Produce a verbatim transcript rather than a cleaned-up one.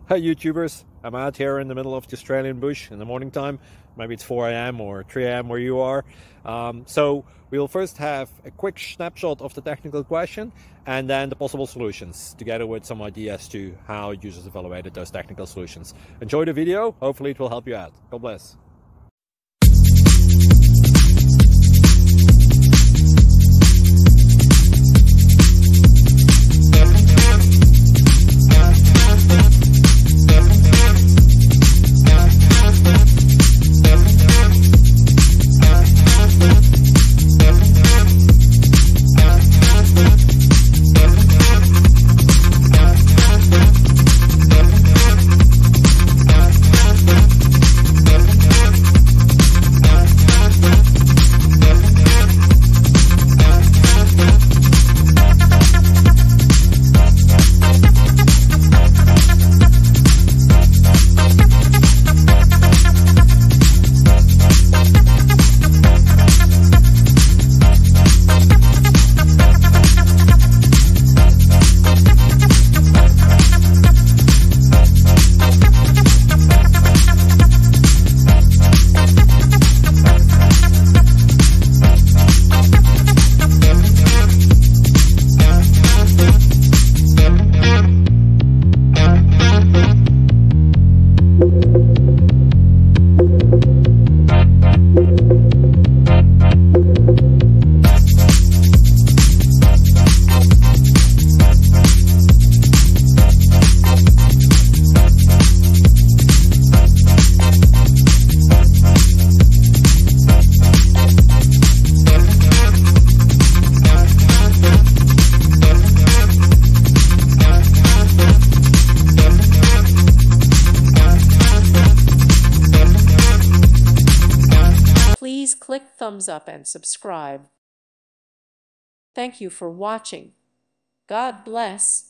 Hey YouTubers, I'm out here in the middle of the Australian bush in the morning time. Maybe it's four A M or three A M where you are. Um, so we'll first have a quick snapshot of the technical question and then the possible solutions, together with some ideas to how users evaluated those technical solutions. Enjoy the video, hopefully it will help you out. God bless. Please click thumbs up and subscribe. Thank you for watching. God bless.